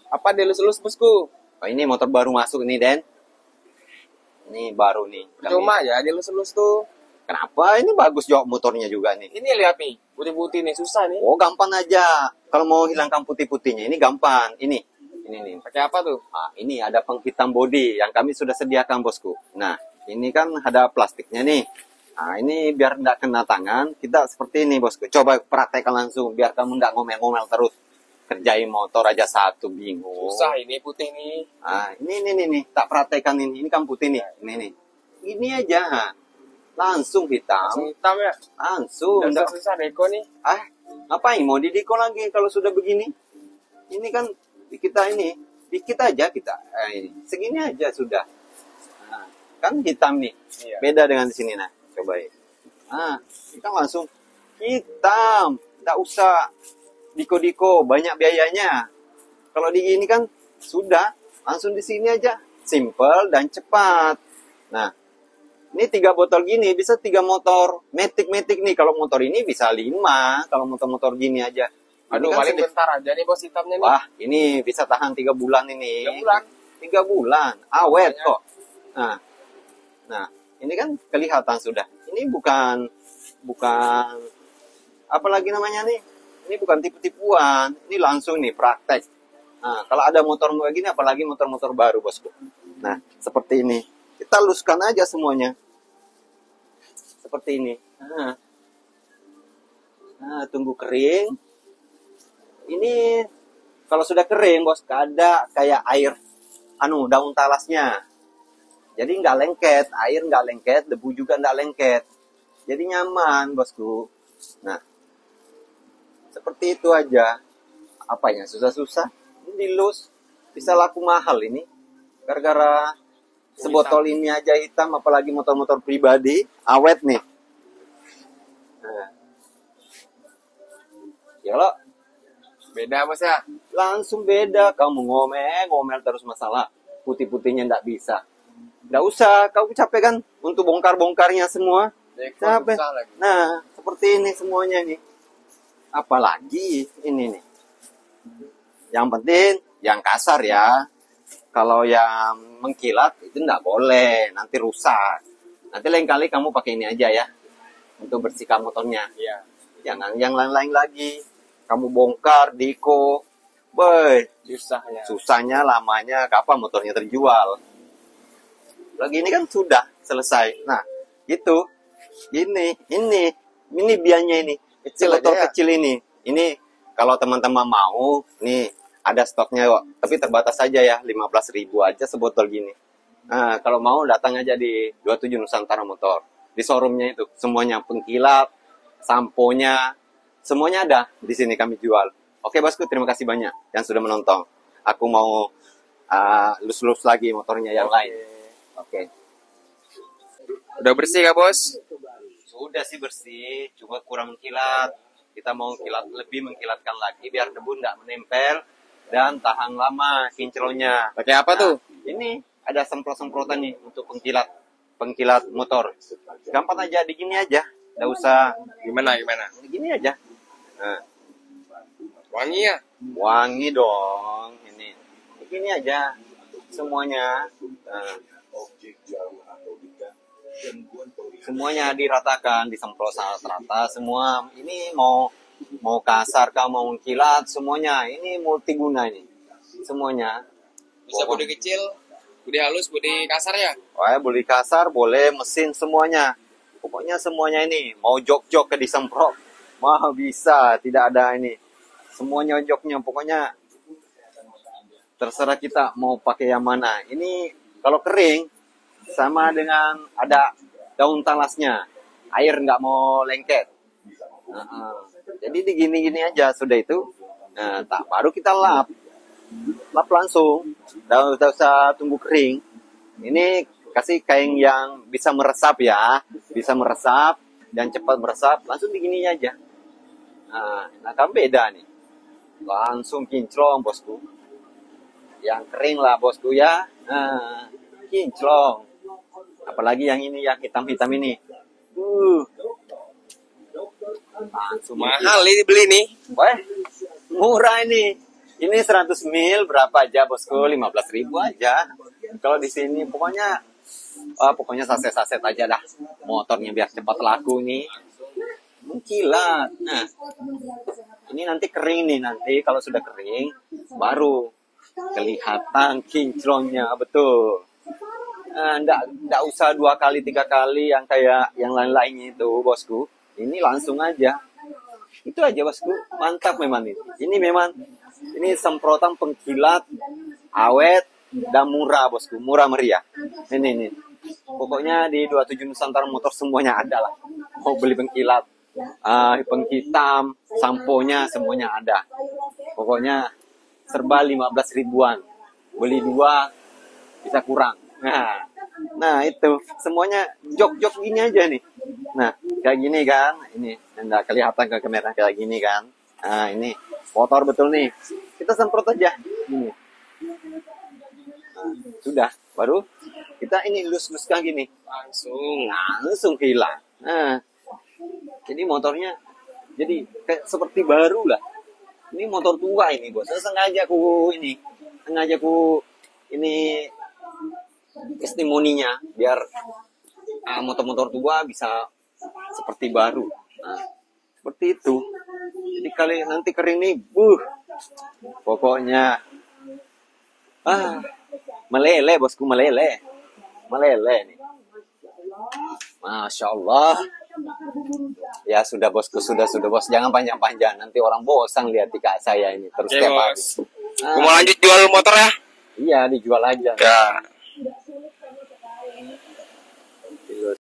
Apa dilus-lus bosku? Oh, ini motor baru masuk nih, Den. Ini baru nih. Cuma ya dilus-lus tuh. Kenapa? Ini bagus jok motornya juga nih. Ini lihat nih, putih-putih nih susah nih. Oh, gampang aja. Kalau mau hilangkan putih-putihnya, ini gampang. Ini nih. Pakai apa tuh? Nah, ini ada penghitam bodi yang kami sudah sediakan, bosku. Nah, ini kan ada plastiknya nih. Nah, ini biar nggak kena tangan, kita seperti ini, bosku. Coba praktekkan langsung, biar kamu nggak ngomel-ngomel terus. Kerjain motor aja satu, bingung. Susah ini putih nih. Nah, ini. Tak praktekkan ini. Ini kan putih nih. Ini. Ini aja. Langsung hitam. Langsung hitam ya? Langsung. Udah susah deko nih. Ngapain mau dideko lagi kalau sudah begini? Ini kan dikit aja kita. Ini. Segini aja sudah. Nah, kan hitam nih. Iya. Beda dengan di sini, nah. Cobain. Nah, kita langsung hitam. Nggak usah diko-diko, banyak biayanya. Kalau di ini kan sudah langsung di sini aja. Simple dan cepat. Nah, ini 3 botol gini bisa 3 motor Matic nih. Kalau motor ini bisa 5. Kalau motor-motor gini aja. Aduh, kan paling bentar aja nih bos hitamnya nih. Wah, ini bisa tahan 3 bulan ini. 3 bulan. 3 bulan. Awet kok. Nah, ini kan kelihatan sudah. Ini bukan apa lagi namanya nih? Ini bukan tipu-tipuan. Ini langsung nih praktek. Nah, kalau ada motor begini, apalagi motor-motor baru, bosku. Nah, seperti ini. Kita luskan aja semuanya. Seperti ini. Nah, tunggu kering. Ini kalau sudah kering, bos, ada kayak air, daun talasnya. Jadi nggak lengket, air nggak lengket, debu juga nggak lengket. Jadi nyaman, bosku. Nah, seperti itu aja. Apanya susah-susah? Ini dilus. Bisa laku mahal ini. Gara-gara sebotol ini aja hitam, apalagi motor-motor pribadi, awet nih. Nah. Ya lo, beda bos ya? Langsung beda. Kamu ngomel terus masalah putih-putihnya nggak bisa. Nggak usah, kamu capek kan untuk bongkar-bongkarnya semua. Capek. Nah, seperti ini semuanya nih. Apalagi ini nih. Yang penting, yang kasar ya. Kalau yang mengkilat itu nggak boleh, nanti rusak. Nanti lain kali kamu pakai ini aja ya, untuk bersihkan motornya. Iya. Jangan yang lain-lain lagi. Kamu bongkar, diko, boy, Susahnya. Susahnya, lamanya, kapan motornya terjual. Lagi ini kan sudah selesai. Nah, gitu. Ini biayanya ini. Motor kecil ini. Ini kalau teman-teman mau, nih ada stoknya kok. Tapi terbatas saja ya, 15.000 aja sebotol gini. Nah, kalau mau datang aja di 27 Nusantara Motor. Di showroomnya itu, semuanya pengkilat, samponya, semuanya ada di sini kami jual. Oke bosku, terima kasih banyak yang sudah menonton. Aku mau lus-lus lagi motornya yang lain. Oke. Udah bersih kah bos? Sudah sih bersih, cuma kurang mengkilat. Kita mau lebih mengkilatkan lagi biar debu nggak menempel dan tahan lama kinclongnya. Pakai apa tuh? Ini ada semprot-semprotan nih untuk pengkilat motor. Gampang aja, digini aja. Nggak usah Gimana? gini aja. Nah. Wangi ya? Wangi dong. Ini begini aja semuanya. Nah. Semuanya diratakan, disemprot rata semua. Ini mau kasar kah, mau mengkilat, semuanya. Ini multiguna ini. Semuanya. Bisa bodi kecil, bodi halus, bodi kasar ya? Wah, bodi kasar, boleh mesin semuanya. Pokoknya semuanya ini. Mau jok-jok ke disemprot. Wah, bisa, tidak ada ini. Semuanya joknya, pokoknya terserah kita mau pakai yang mana. Ini kalau kering sama dengan ada daun talasnya, air nggak mau lengket. Jadi digini-gini aja sudah itu. Nah, baru kita lap langsung. Nggak usah tunggu kering. Ini kasih kain yang bisa meresap ya, bisa meresap dan cepat meresap. Langsung digini aja. Nah kan beda nih. Langsung kinclong bosku. Yang kering lah bosku ya. Kinclong. Apalagi yang ini yang hitam-hitam ini. Mahal ini beli nih. Wah, murah ini. Ini 100 mil berapa aja bosku? 15.000 aja. Kalau di sini pokoknya saset-saset aja dah. Motornya biar cepat laku nih. Mengkilat. Nah, ini nanti kering nih, nanti kalau sudah kering baru kelihatan kinclongnya betul. Nggak usah 2 kali 3 kali yang kayak yang lain-lainnya itu bosku. Ini langsung aja. Itu aja bosku, mantap memang ini. Ini semprotan pengkilat, awet dan murah bosku, murah meriah. Ini. Pokoknya di 27 Nusantara Motor semuanya ada lah. Mau beli pengkilat, penghitam, samponya semuanya ada. Pokoknya serba 15 ribuan. Beli 2 bisa kurang. Nah itu semuanya jok-jok gini aja nih. Nah kayak gini kan, ini enggak kelihatan ke kamera kayak gini kan. Nah ini kotor betul nih. Kita semprot aja. Gini. Sudah, baru kita ini lus-luskan gini. Langsung hilang. Nah, jadi motornya jadi kayak seperti baru lah. Ini motor tua ini bos. Sengaja ku ini testimoninya biar motor-motor tua bisa seperti baru. Nah, seperti itu. Jadi kali nanti kering nih, pokoknya meleleh bosku, meleleh nih. Masya Allah. Ya sudah bosku, sudah bos, jangan panjang-panjang, nanti orang bosan lihat tika saya ini terus tiap hari. Gue mau lanjut jual motor ya? Iya, dijual aja. Ya.